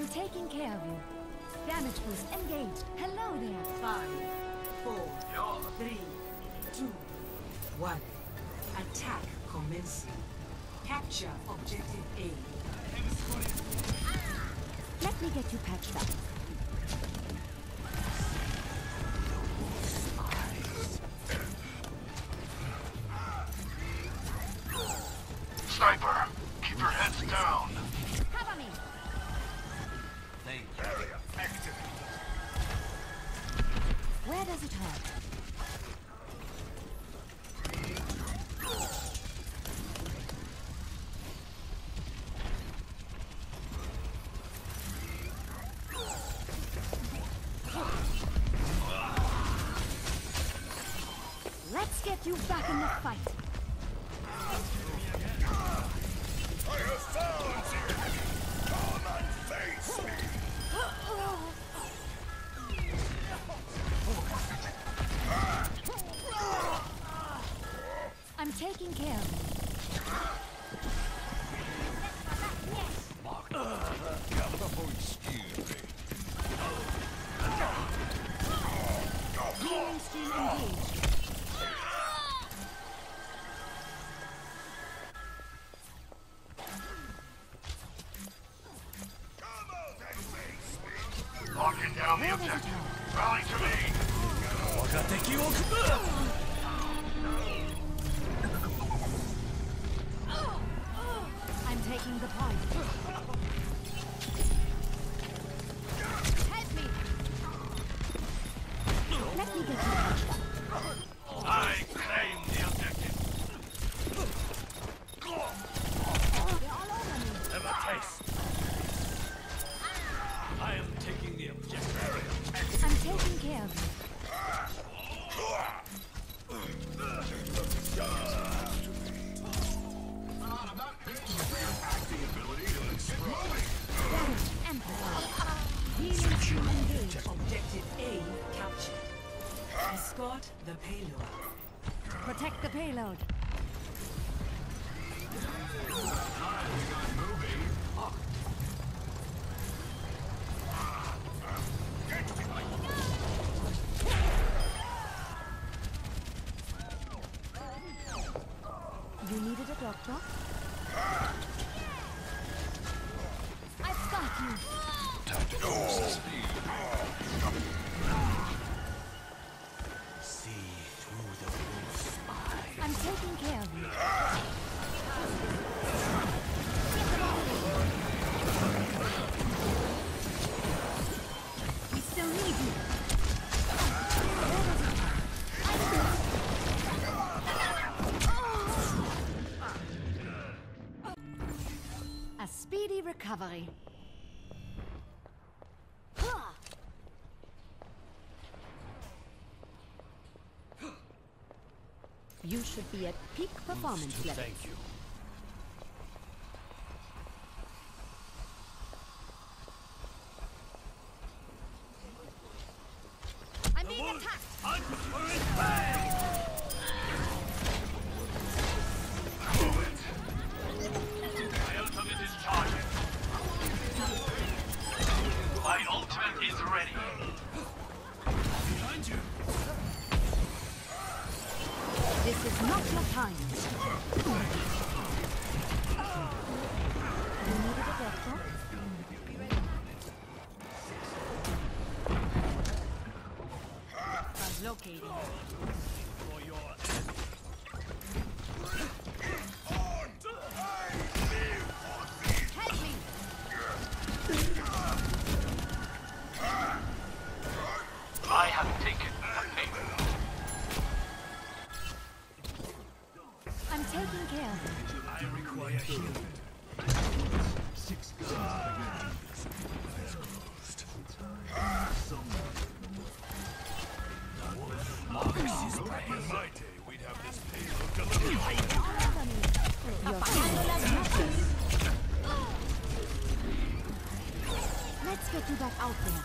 I'm taking care of you. Damage boost engaged. Hello there. 5, 4, 3, 2, 1. Attack commencing. Capture objective A. Let me get you patched up. Sniper, keep your heads down. Cover me. Area active. Where does it hurt? Let's get you back in the fight. I have found you. Come and face me. I'm taking care of you. Excuse me. Healing stream engaged. Locking down the objective. Rally to me. I'm taking the point. Help me! Let me get you patched up. I claim the objective. They're all over me. Have a taste. I am taking the objective. I'm taking care of you. Damage amplified. Healing stream engaged. Objective A captured. Escort the payload. Protect the payload. You needed a doctor? I've got you. See through the wolf's eye. I'm taking care of you. We still need you. A speedy recovery. You should be at peak performance level. Thank you. I'm being attacked. Hunt for his bag! My ultimate is charging. My ultimate is ready. Behind you. This is not your time. You needed a doctor? Translocating. For your Help me! I have taken the payment. I'm taking care of you. I require healing. 6 guns. Marcus is praying. In my day, we'd have this payload delivered. Your family. Let's get you back out there.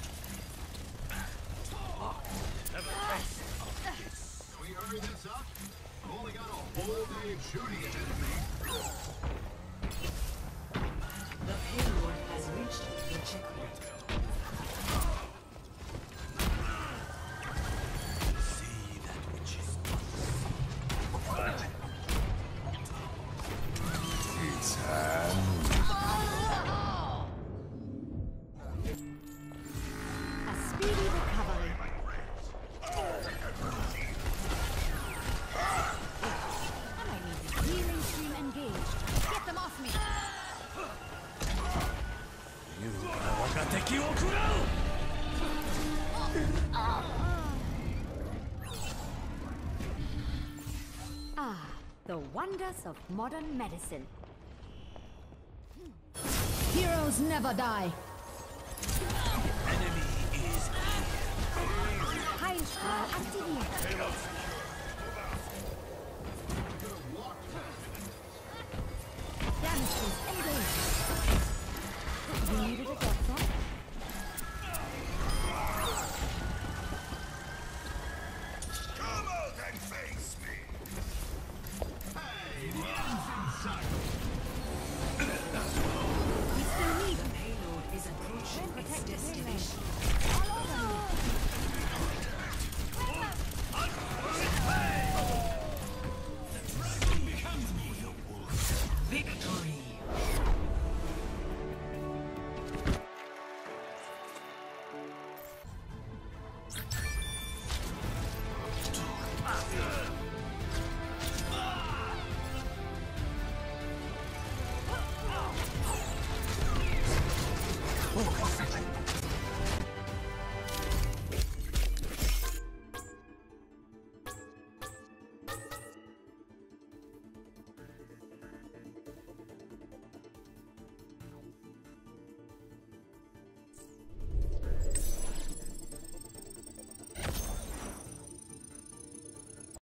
We hurry this up? I've only got a whole day of shooting ahead of me. The payload has reached the checkpoint. が敵を食らう Ah, the wonders of modern medicine. Heroes never die. Enemy is Heilstrahl aktiviert. Damage boost engaged. You needed a doctor? Come out and face me! Hey, the end's in sight. We still need The payload is approaching its protect the destination. all over you. Victory! Focus.